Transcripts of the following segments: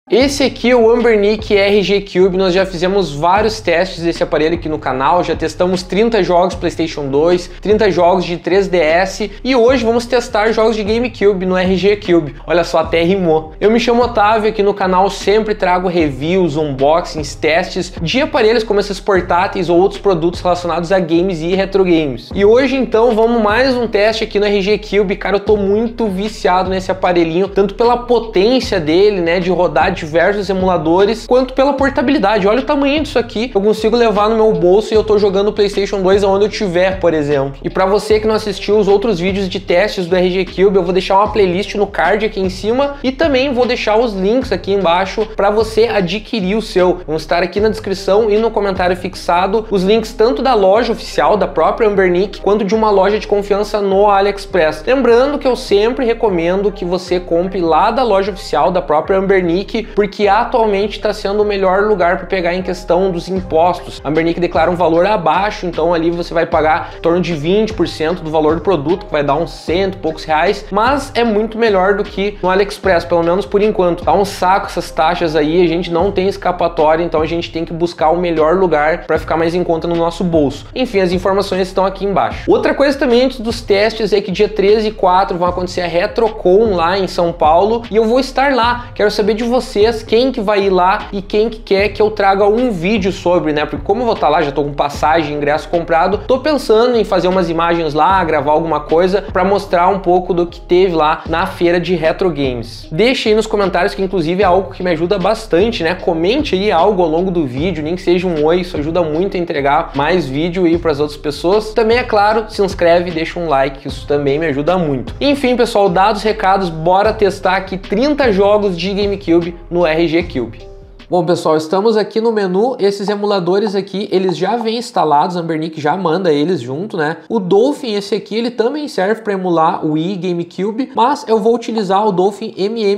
Esse aqui é o Anbernic RG Cube, nós já fizemos vários testes desse aparelho aqui no canal, já testamos 30 jogos PlayStation 2, 30 jogos de 3DS e hoje vamos testar jogos de GameCube no RG Cube. Olha só, até rimou. Eu me chamo Otávio, aqui no canal sempre trago reviews, unboxings, testes de aparelhos como esses portáteis ou outros produtos relacionados a games e retro games. E hoje então vamos mais um teste aqui no RG Cube. Cara, eu tô muito viciado nesse aparelhinho, tanto pela potência dele, né, de rodar diversos emuladores, quanto pela portabilidade. Olha o tamanho disso aqui, eu consigo levar no meu bolso e eu tô jogando o PlayStation 2 aonde eu tiver, por exemplo. E para você que não assistiu os outros vídeos de testes do RG Cube, eu vou deixar uma playlist no card aqui em cima e também vou deixar os links aqui embaixo para você adquirir o seu. Vão estar aqui na descrição e no comentário fixado os links tanto da loja oficial da própria Anbernic quanto de uma loja de confiança no AliExpress. Lembrando que eu sempre recomendo que você compre lá da loja oficial da própria Anbernic, porque atualmente está sendo o melhor lugar para pegar em questão dos impostos. A Anbernic declara um valor abaixo, então ali você vai pagar em torno de 20% do valor do produto, que vai dar uns cento e poucos reais, mas é muito melhor do que no AliExpress, pelo menos por enquanto. Tá um saco essas taxas aí, a gente não tem escapatória, então a gente tem que buscar o melhor lugar para ficar mais em conta no nosso bolso. Enfim, as informações estão aqui embaixo. Outra coisa também antes dos testes é que dia 13 e 4 vão acontecer a RetroCon lá em São Paulo e eu vou estar lá. Quero saber de vocês quem que vai ir lá e quem que quer que eu traga um vídeo sobre, né? Porque como eu vou estar lá, já tô com passagem, ingresso comprado, tô pensando em fazer umas imagens lá, gravar alguma coisa para mostrar um pouco do que teve lá na feira de retro games. Deixe aí nos comentários, que inclusive é algo que me ajuda bastante, né? Comente aí algo ao longo do vídeo, nem que seja um oi, isso ajuda muito a entregar mais vídeo aí para as outras pessoas. Também, é claro, se inscreve, deixa um like, isso também me ajuda muito. Enfim, pessoal, dados os recados, bora testar aqui 30 jogos de GameCube no RG Cube. Bom, pessoal, estamos aqui no menu. Esses emuladores aqui, eles já vêm instalados, a Anbernic já manda eles junto, né? O Dolphin, esse aqui, ele também serve para emular o Wii, GameCube, mas eu vou utilizar o Dolphin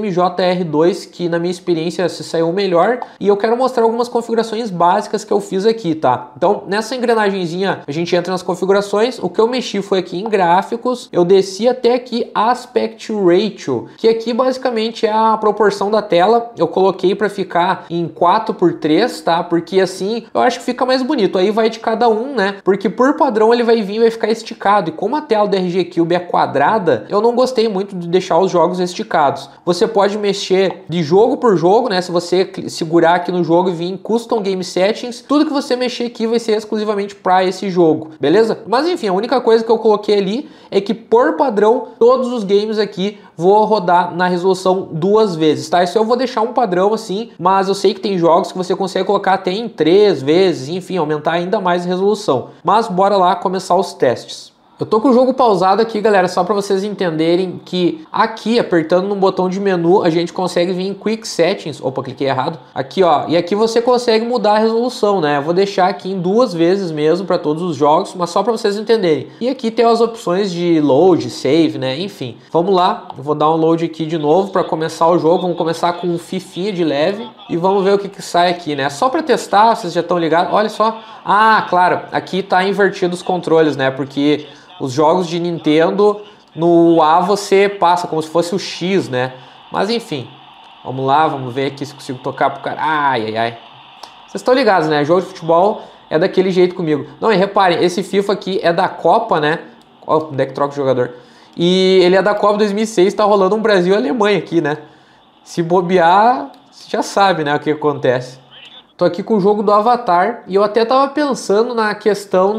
MMJR2, que na minha experiência se saiu melhor, e eu quero mostrar algumas configurações básicas que eu fiz aqui, tá? Então, nessa engrenagemzinha, a gente entra nas configurações. O que eu mexi foi aqui em gráficos, eu desci até aqui Aspect Ratio, que aqui basicamente é a proporção da tela. Eu coloquei para ficar em 4:3, tá? Porque assim eu acho que fica mais bonito. Aí vai de cada um, né? Porque por padrão ele vai vir e vai ficar esticado. E como a tela do RG Cube é quadrada, eu não gostei muito de deixar os jogos esticados. Você pode mexer de jogo por jogo, né? Se você segurar aqui no jogo e vir em Custom Game Settings, tudo que você mexer aqui vai ser exclusivamente para esse jogo, beleza? Mas enfim, a única coisa que eu coloquei ali é que por padrão todos os games aqui vou rodar na resolução 2 vezes, tá? Isso eu vou deixar um padrão assim, mas eu sei que tem jogos que você consegue colocar até em 3 vezes, enfim, aumentar ainda mais a resolução. Mas bora lá começar os testes. Eu tô com o jogo pausado aqui, galera, só para vocês entenderem que aqui, apertando no botão de menu, a gente consegue vir em Quick Settings. Opa, cliquei errado. Aqui, ó, e aqui você consegue mudar a resolução, né? Eu vou deixar aqui em 2 vezes mesmo para todos os jogos, mas só para vocês entenderem. E aqui tem as opções de load, save, né? Enfim, vamos lá. Eu vou dar um load aqui de novo para começar o jogo. Vamos começar com um fifinha de leve e vamos ver o que que sai aqui, né? Só para testar, vocês já estão ligados. Olha só. Ah, claro, aqui tá invertido os controles, né? Porque os jogos de Nintendo, no A você passa como se fosse o X, né? Mas enfim, vamos lá, vamos ver aqui se consigo tocar pro cara. Ai, ai, ai. Vocês estão ligados, né? Jogo de futebol é daquele jeito comigo. Não, e reparem, esse FIFA aqui é da Copa, né? Onde é que troca o jogador? E ele é da Copa 2006, tá rolando um Brasil e Alemanha aqui, né? Se bobear, você já sabe, né, o que acontece. Tô aqui com o jogo do Avatar e eu até tava pensando na questão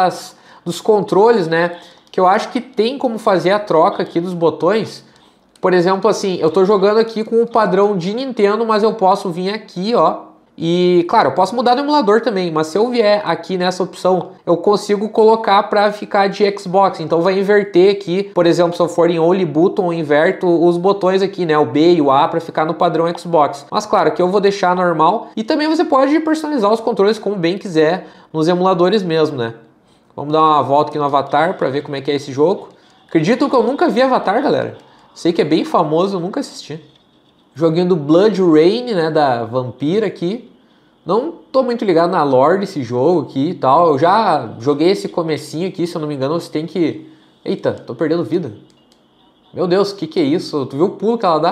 dos controles, né? Que eu acho que tem como fazer a troca aqui dos botões. Por exemplo, assim, eu tô jogando aqui com o padrão de Nintendo, mas eu posso vir aqui, ó. E, claro, eu posso mudar no emulador também, mas se eu vier aqui nessa opção, eu consigo colocar para ficar de Xbox. Então vai inverter aqui, por exemplo, se eu for em Only Button, eu inverto os botões aqui, né? O B e o A para ficar no padrão Xbox. Mas claro, que eu vou deixar normal. E também você pode personalizar os controles como bem quiser nos emuladores mesmo, né? Vamos dar uma volta aqui no Avatar para ver como é que é esse jogo. Acreditam que eu nunca vi Avatar, galera? Sei que é bem famoso, eu nunca assisti. Joguinho do Blood Rain, né, da Vampira aqui. Não tô muito ligado na lore desse jogo aqui e tal. Eu já joguei esse comecinho aqui, se eu não me engano, você tem que... Eita, tô perdendo vida. Meu Deus, o que é isso? Tu viu o pulo que ela dá?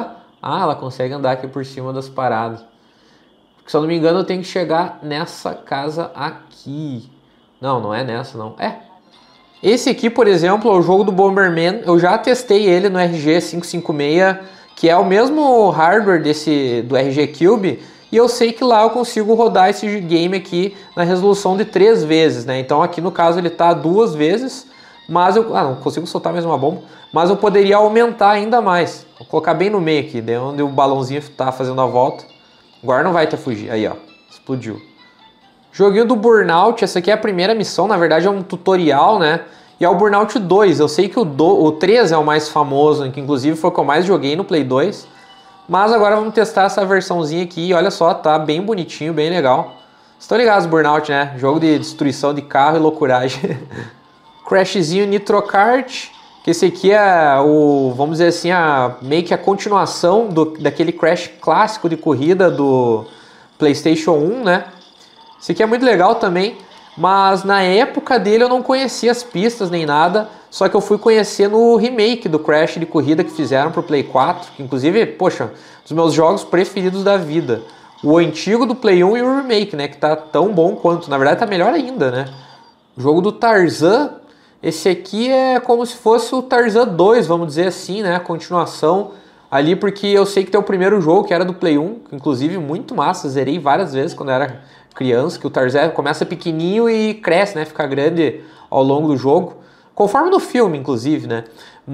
Ah, ela consegue andar aqui por cima das paradas. Se eu não me engano, eu tenho que chegar nessa casa aqui. Não, não é nessa, não. É. Esse aqui, por exemplo, é o jogo do Bomberman. Eu já testei ele no RG556, que é o mesmo hardware do RG Cube. E eu sei que lá eu consigo rodar esse game aqui na resolução de 3 vezes, né? Então aqui no caso ele tá 2 vezes, mas eu... Ah, não consigo soltar mais uma bomba. Mas eu poderia aumentar ainda mais. Vou colocar bem no meio aqui, daí onde o balãozinho tá fazendo a volta. Agora não vai ter fugir. Aí, ó. Explodiu. Joguinho do Burnout. Essa aqui é a primeira missão. Na verdade é um tutorial, né? E é o Burnout 2. Eu sei que o 3 é o mais famoso, que inclusive foi o que eu mais joguei no Play 2. Mas agora vamos testar essa versãozinha aqui. E olha só, tá bem bonitinho, bem legal. Vocês estão ligados, Burnout, né? Jogo de destruição de carro e loucuragem. Crashzinho Nitro Kart. Que esse aqui é o, vamos dizer assim, meio que a continuação daquele Crash clássico de corrida do PlayStation 1, né? Esse aqui é muito legal também, mas na época dele eu não conhecia as pistas nem nada, só que eu fui conhecer no remake do Crash de corrida que fizeram pro Play 4, que inclusive, poxa, dos meus jogos preferidos da vida. O antigo do Play 1 e o remake, né, que tá tão bom quanto, na verdade tá melhor ainda, né? O jogo do Tarzan. Esse aqui é como se fosse o Tarzan 2, vamos dizer assim, né? A continuação ali, porque eu sei que tem o primeiro jogo, que era do Play 1, que inclusive muito massa, zerei várias vezes quando eu era criança, que o Tarzan começa pequenininho e cresce, né? Fica grande ao longo do jogo, conforme no filme, inclusive, né?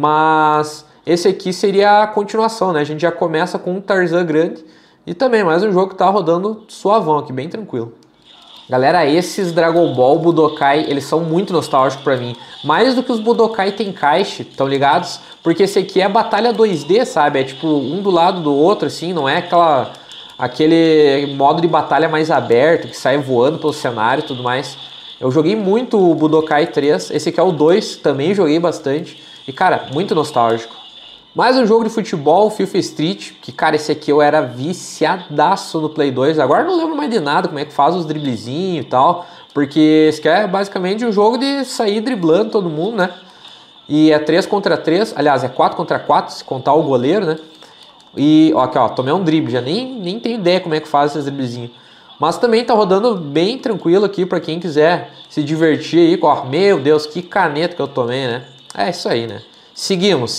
Mas esse aqui seria a continuação, né? A gente já começa com um Tarzan grande e também mais um jogo que tá rodando suavão aqui, bem tranquilo. Galera, esses Dragon Ball Budokai, eles são muito nostálgicos pra mim. Mais do que os Budokai Tenkaichi, estão ligados? Porque esse aqui é batalha 2D, sabe? É tipo um do lado do outro, assim, não é aquele modo de batalha mais aberto, que sai voando pelo cenário e tudo mais. Eu joguei muito o Budokai 3, esse aqui é o 2, também joguei bastante. E cara, muito nostálgico. Mais um jogo de futebol, FIFA Street, que cara, esse aqui eu era viciadaço no Play 2. Agora não lembro mais de nada, como é que faz os driblezinhos e tal. Porque esse aqui é basicamente um jogo de sair driblando todo mundo, né? E é 3 contra 3, aliás, é 4 contra 4, se contar o goleiro, né? E, ó, aqui, ó, tomei um drible, já nem tenho ideia como é que faz esses driblezinhos. Mas também tá rodando bem tranquilo aqui pra quem quiser se divertir aí. Ó, meu Deus, que caneta que eu tomei, né? É isso aí, né? Seguimos.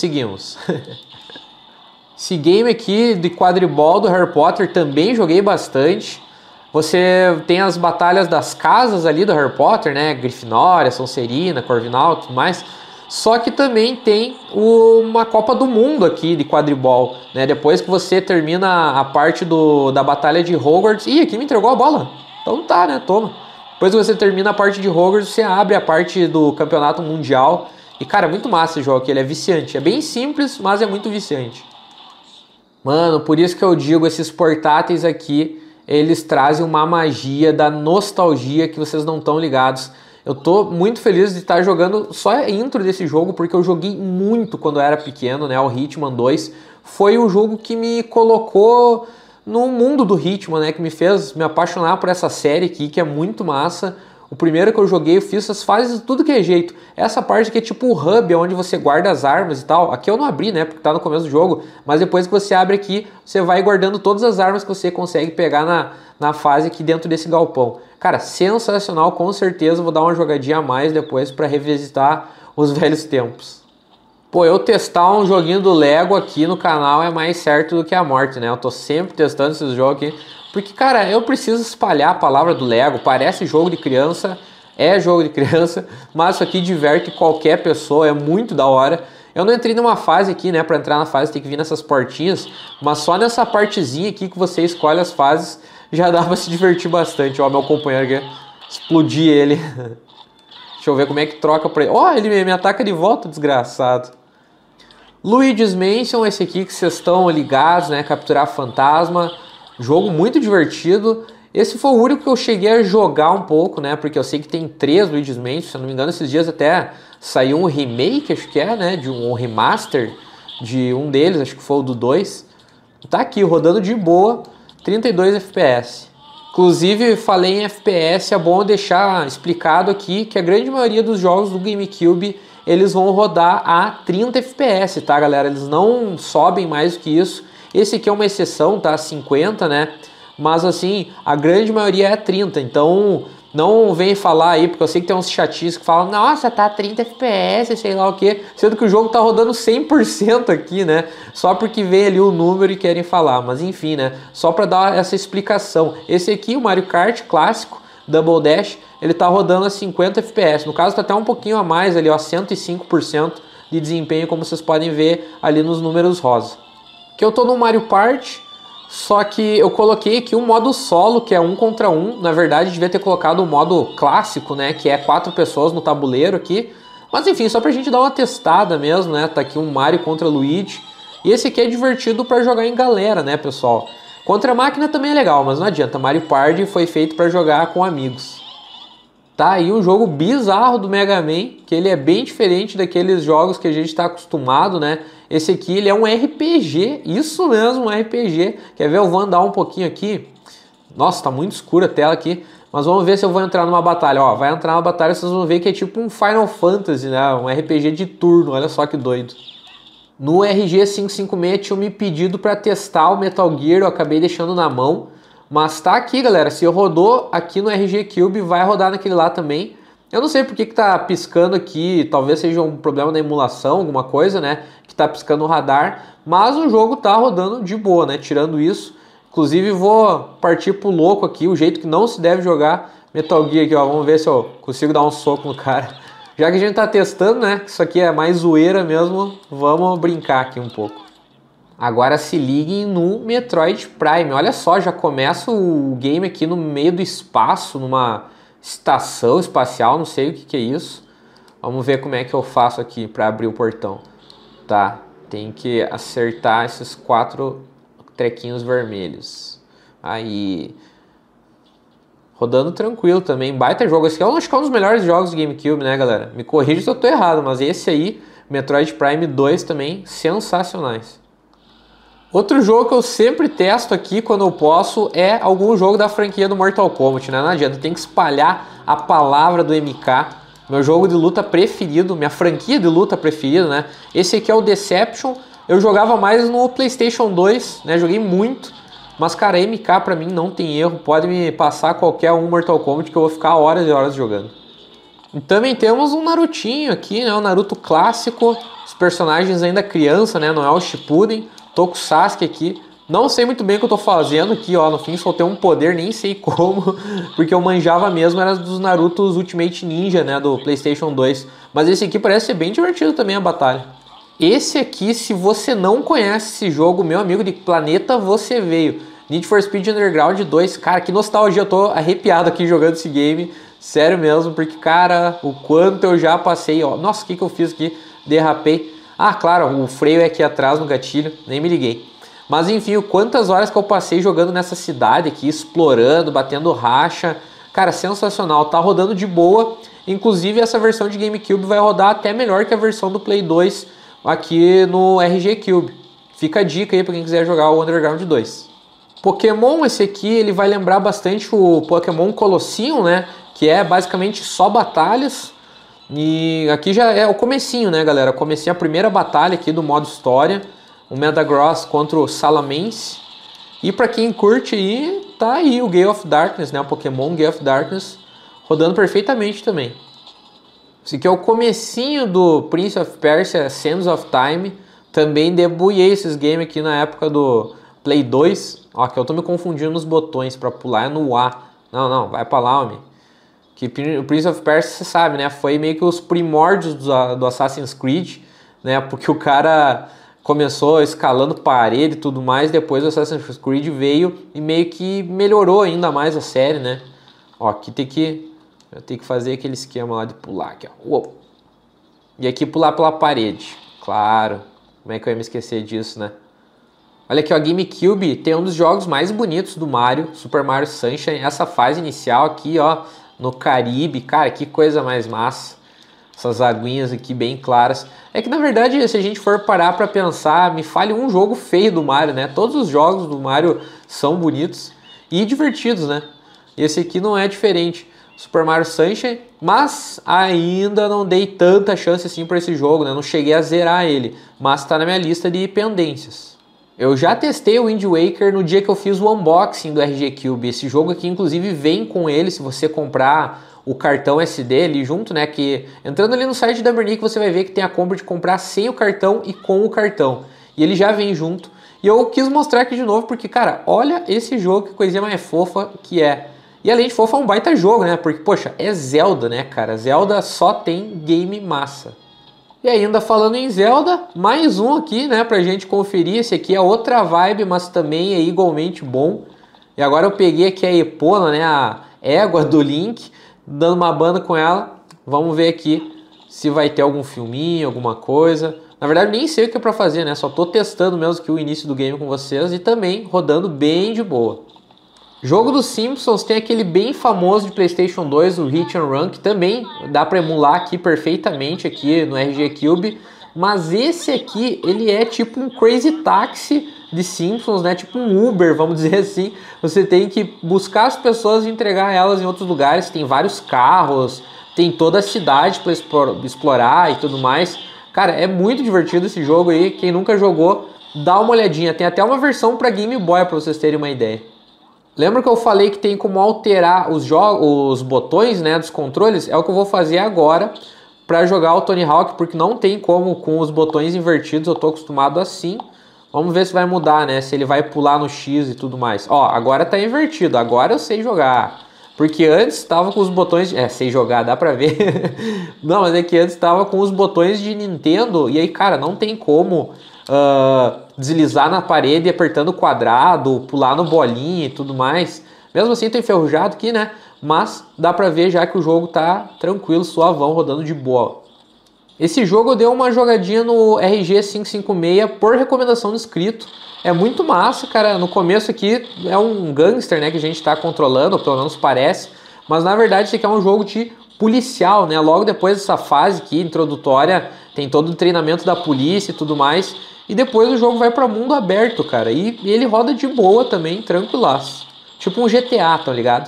Esse game aqui de quadribol do Harry Potter também joguei bastante. Você tem as batalhas das casas ali do Harry Potter, né? Grifinória, Sonserina, Corvinal e tudo mais. Só que também tem uma Copa do Mundo aqui de quadribol, né? Depois que você termina a parte da batalha de Hogwarts... Ih, aqui me entregou a bola. Então tá, né? Toma. Depois que você termina a parte de Hogwarts, você abre a parte do campeonato mundial. E cara, é muito massa esse jogo aqui, ele é viciante. É bem simples, mas é muito viciante. Mano, por isso que eu digo, esses portáteis aqui, eles trazem uma magia da nostalgia que vocês não estão ligados. Eu tô muito feliz de estar jogando só a intro desse jogo, porque eu joguei muito quando eu era pequeno, né? O Hitman 2 foi o jogo que me colocou no mundo do Hitman, né? Que me fez me apaixonar por essa série aqui, que é muito massa. O primeiro que eu joguei, eu fiz as fases tudo que é jeito. Essa parte que é tipo o hub, onde você guarda as armas e tal. Aqui eu não abri, né? Porque tá no começo do jogo. Mas depois que você abre aqui, você vai guardando todas as armas que você consegue pegar na fase aqui dentro desse galpão. Cara, sensacional, com certeza. Vou dar uma jogadinha a mais depois pra revisitar os velhos tempos. Pô, eu testar um joguinho do Lego aqui no canal é mais certo do que a morte, né? Eu tô sempre testando esses jogos aqui. Porque, cara, eu preciso espalhar a palavra do Lego. Parece jogo de criança, é jogo de criança, mas isso aqui diverte qualquer pessoa, é muito da hora. Eu não entrei numa fase aqui, né? Pra entrar na fase tem que vir nessas portinhas, mas só nessa partezinha aqui que você escolhe as fases já dá pra se divertir bastante. Ó, meu companheiro aqui, explodi ele. Deixa eu ver como é que troca pra ele. Ó, ele me ataca de volta, desgraçado. Luigi's Mansion, esse aqui que vocês estão ligados, né? Capturar fantasma. Jogo muito divertido. Esse foi o único que eu cheguei a jogar um pouco, né? Porque eu sei que tem 3 Luigi's Mansion. Se eu não me engano, esses dias até saiu um remake, acho que é, né? De um remaster de um deles, acho que foi o do 2. Tá aqui, rodando de boa, 32 FPS. Inclusive, falei em FPS, é bom deixar explicado aqui que a grande maioria dos jogos do GameCube, eles vão rodar a 30 FPS, tá, galera? Eles não sobem mais do que isso. Esse aqui é uma exceção, tá? 50, né? Mas assim, a grande maioria é 30, então não vem falar aí, porque eu sei que tem uns chatistas que falam, nossa, tá 30 FPS, sei lá o que, sendo que o jogo tá rodando 100% aqui, né? Só porque vem ali o número e querem falar, mas enfim, né? Só para dar essa explicação. Esse aqui, o Mario Kart clássico, Double Dash, ele tá rodando a 50 FPS, no caso tá até um pouquinho a mais ali, ó, 105% de desempenho, como vocês podem ver ali nos números rosa. Aqui eu tô no Mario Party, só que eu coloquei aqui um modo solo, que é 1 contra 1. Na verdade, devia ter colocado o modo clássico, né? Que é 4 pessoas no tabuleiro aqui. Mas enfim, só pra gente dar uma testada mesmo, né? Tá aqui um Mario contra Luigi. E esse aqui é divertido pra jogar em galera, né, pessoal? Contra a máquina também é legal, mas não adianta. Mario Party foi feito pra jogar com amigos. Tá aí um jogo bizarro do Mega Man, que ele é bem diferente daqueles jogos que a gente está acostumado, né? Esse aqui ele é um RPG, isso mesmo, um RPG. Quer ver? Eu vou andar um pouquinho aqui. Nossa, tá muito escura a tela aqui. Mas vamos ver se eu vou entrar numa batalha. Ó, vai entrar numa batalha, vocês vão ver que é tipo um Final Fantasy, né? Um RPG de turno, olha só que doido. No RG556 tinha me pedido para testar o Metal Gear, eu acabei deixando na mão. Mas tá aqui, galera, se eu rodou aqui no RG Cube, vai rodar naquele lá também. Eu não sei porque que tá piscando aqui, talvez seja um problema da emulação, alguma coisa, né? Que tá piscando o radar, mas o jogo tá rodando de boa, né? Tirando isso, inclusive vou partir pro louco aqui, o jeito que não se deve jogar Metal Gear aqui, ó. Vamos ver se eu consigo dar um soco no cara. Já que a gente tá testando, né? Que isso aqui é mais zoeira mesmo, vamos brincar aqui um pouco. Agora se liguem no Metroid Prime, olha só, já começa o game aqui no meio do espaço, numa estação espacial, não sei o que é isso. Vamos ver como é que eu faço aqui para abrir o portão. Tá, tem que acertar esses 4 trequinhos vermelhos. Aí, rodando tranquilo também, baita jogo. Esse aqui eu acho que é um dos melhores jogos do GameCube, né, galera? Me corrija se eu tô errado, mas esse aí, Metroid Prime 2 também, sensacionais. Outro jogo que eu sempre testo aqui quando eu posso é algum jogo da franquia do Mortal Kombat, né? Não adianta, tem que espalhar a palavra do MK. Meu jogo de luta preferido, minha franquia de luta preferida, né? Esse aqui é o Deception. Eu jogava mais no PlayStation 2, né? Joguei muito. Mas, cara, MK pra mim não tem erro. Pode me passar qualquer um Mortal Kombat que eu vou ficar horas e horas jogando. E também temos um Narutinho aqui, né? O Naruto clássico. Os personagens ainda criança, né? Não é o Shippuden. Tô com o Sasuke aqui. Não sei muito bem o que eu tô fazendo aqui, ó. No fim soltei um poder, nem sei como. Porque eu manjava mesmo, era dos Narutos Ultimate Ninja, né? Do PlayStation 2. Mas esse aqui parece ser bem divertido também a batalha. Esse aqui, se você não conhece esse jogo, meu amigo, de planeta você veio. Need for Speed Underground 2. Cara, que nostalgia. Eu tô arrepiado aqui jogando esse game. Sério mesmo, porque, cara, o quanto eu já passei, ó. Nossa, o que eu fiz aqui? Derrapei. Ah, claro, o freio é aqui atrás no gatilho, nem me liguei. Mas enfim, quantas horas que eu passei jogando nessa cidade aqui, explorando, batendo racha. Cara, sensacional, tá rodando de boa. Inclusive essa versão de GameCube vai rodar até melhor que a versão do Play 2 aqui no RG Cube. Fica a dica aí pra quem quiser jogar o Underground 2. Pokémon, esse aqui, ele vai lembrar bastante o Pokémon Colosseum, né? Que é basicamente só batalhas. E aqui já é o comecinho, né, galera? Comecei a primeira batalha aqui do modo história, o Metagross contra o Salamence. E pra quem curte aí, tá aí o Gale of Darkness, né? O Pokémon Gale of Darkness rodando perfeitamente também. Esse aqui é o comecinho do Prince of Persia Sands of Time. Também debulhei esses games aqui na época do Play 2. Ó, que eu tô me confundindo nos botões pra pular, é no A. Não, vai pra lá, homem. Que o Prince of Persia, você sabe, né? Foi meio que os primórdios do Assassin's Creed, né? Porque o cara começou escalando parede e tudo mais, depois o Assassin's Creed veio e meio que melhorou ainda mais a série, né? Ó, aqui tem que fazer aquele esquema lá de pular aqui, ó. Uou. E aqui pular pela parede. Claro. Como é que eu ia me esquecer disso, né? Olha aqui, ó, GameCube tem um dos jogos mais bonitos do Mario, Super Mario Sunshine. Essa fase inicial aqui, ó, no Caribe, cara, que coisa mais massa. Essas aguinhas aqui bem claras. É que na verdade, se a gente for parar pra pensar, me fale um jogo feio do Mario, né? Todos os jogos do Mario são bonitos e divertidos, né? Esse aqui não é diferente. Super Mario Sunshine, mas ainda não dei tanta chance assim pra esse jogo, né? Não cheguei a zerar ele, mas tá na minha lista de pendências. Eu já testei o Wind Waker no dia que eu fiz o unboxing do RG Cube. Esse jogo aqui, inclusive, vem com ele, se você comprar o cartão SD ali junto, né? Que entrando ali no site da Ambernic, você vai ver que tem a compra de comprar sem o cartão e com o cartão. E ele já vem junto. E eu quis mostrar aqui de novo porque, cara, olha esse jogo, que coisinha mais fofa que é. E além de fofa, é um baita jogo, né? Porque, poxa, é Zelda, né, cara? Zelda só tem game massa. E ainda falando em Zelda, mais um aqui, né, pra gente conferir. Esse aqui é outra vibe, mas também é igualmente bom. E agora eu peguei aqui a Epona, né, a égua do Link, dando uma banda com ela. Vamos ver aqui se vai ter algum filminho, alguma coisa. Na verdade, nem sei o que é pra fazer, né, só tô testando mesmo aqui o início do game com vocês e também rodando bem de boa. Jogo dos Simpsons tem aquele bem famoso de PlayStation 2, o Hit and Run, que também dá para emular aqui perfeitamente aqui no RG Cube. Mas esse aqui, ele é tipo um Crazy Taxi de Simpsons, né? Tipo um Uber, vamos dizer assim. Você tem que buscar as pessoas e entregar elas em outros lugares. Tem vários carros, tem toda a cidade para explorar e tudo mais. Cara, é muito divertido esse jogo aí. Quem nunca jogou, dá uma olhadinha. Tem até uma versão para Game Boy, para vocês terem uma ideia. Lembra que eu falei que tem como alterar os botões, né, dos controles? É o que eu vou fazer agora para jogar o Tony Hawk, porque não tem como com os botões invertidos, eu tô acostumado assim. Vamos ver se vai mudar, né, se ele vai pular no X e tudo mais. Ó, agora tá invertido, agora eu sei jogar. Porque antes estava com os botões... sei jogar, dá pra ver. Não, mas é que antes estava com os botões de Nintendo, e aí, cara, não tem como... deslizar na parede apertando o quadrado, pular no bolinha e tudo mais. Mesmo assim tá enferrujado aqui, né? Mas dá pra ver já que o jogo tá tranquilo, suavão, rodando de boa. Esse jogo eu dei uma jogadinha no RG556 por recomendação do inscrito. É muito massa, cara. No começo aqui é um gangster, né, que a gente tá controlando, ou pelo menos parece. Mas na verdade isso aqui é um jogo de policial, né? Logo depois dessa fase aqui, introdutória, tem todo o treinamento da polícia e tudo mais. E depois o jogo vai para mundo aberto, cara. E ele roda de boa também, tranquilaço. Tipo um GTA, tá ligado?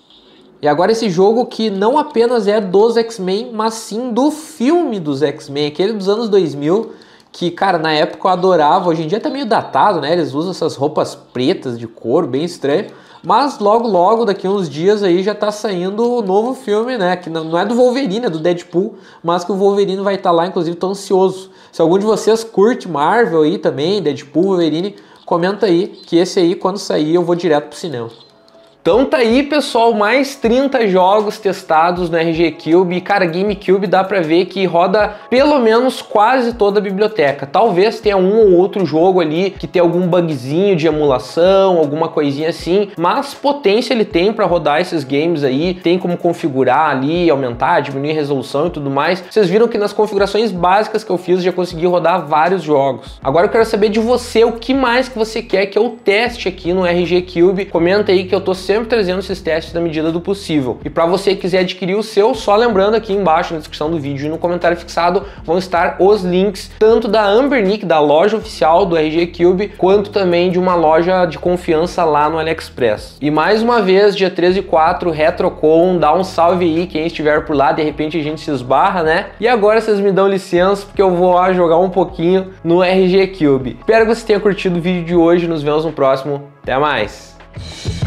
E agora esse jogo que não apenas é dos X-Men, mas sim do filme dos X-Men, aquele dos anos 2000, que, cara, na época eu adorava. Hoje em dia tá meio datado, né? Eles usam essas roupas pretas de couro, bem estranho. Mas logo, daqui a uns dias aí já tá saindo o novo filme, né? Que não é do Wolverine, é do Deadpool, mas que o Wolverine vai estar lá, inclusive tô ansioso. Se algum de vocês curte Marvel aí também, Deadpool, Wolverine, comenta aí, que esse aí, quando sair, eu vou direto pro cinema. Então tá aí, pessoal, mais 30 jogos testados no RG Cube. E, cara, GameCube dá pra ver que roda pelo menos quase toda a biblioteca. Talvez tenha um ou outro jogo ali que tem algum bugzinho de emulação, alguma coisinha assim. Mas potência ele tem pra rodar esses games aí. Tem como configurar ali, aumentar, diminuir a resolução e tudo mais. Vocês viram que nas configurações básicas que eu fiz, já consegui rodar vários jogos. Agora eu quero saber de você, o que mais que você quer que eu teste aqui no RG Cube. Comenta aí que eu tô sempre trazendo esses testes na medida do possível. E para você que quiser adquirir o seu, só lembrando aqui embaixo na descrição do vídeo e no comentário fixado vão estar os links tanto da Ambernic, da loja oficial do RG Cube, quanto também de uma loja de confiança lá no AliExpress. E mais uma vez, dia 13 e 4, RetroCon, dá um salve aí quem estiver por lá, de repente a gente se esbarra, né? E agora vocês me dão licença porque eu vou lá jogar um pouquinho no RG Cube. Espero que você tenha curtido o vídeo de hoje, nos vemos no próximo. Até mais!